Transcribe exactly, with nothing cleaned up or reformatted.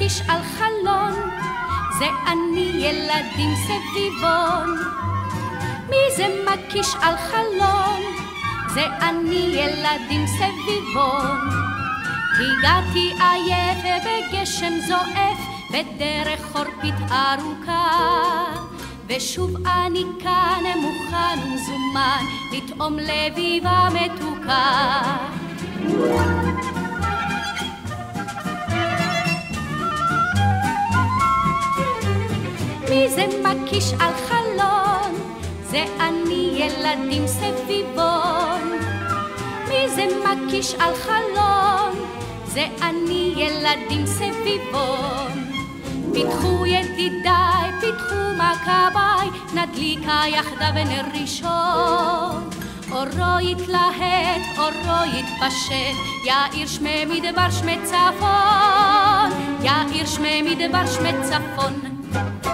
מקיש על חלון, זה אני ילדים סביבון. מי זה מקיש על חלון? זה אני ילדים סביבון. הגעתי עייף ובגשם זועף בדרך חורפית ארוכה, ושוב אני כאן מוכן ומזומן לטעום לביבה מתוקה. מי זה מקיש על חלון? זה אני ילדים סביבון. מי זה מקיש על חלון? זה אני ילדים סביבון. פיתחו ידידיי, פיתחו מכביי, נדליקה יחדיו נר ראשון. אורו יתלהט, אורו יתפשט, יאיר שמי מדבר שמי צפון, יאיר שמי מדבר שמי צפון.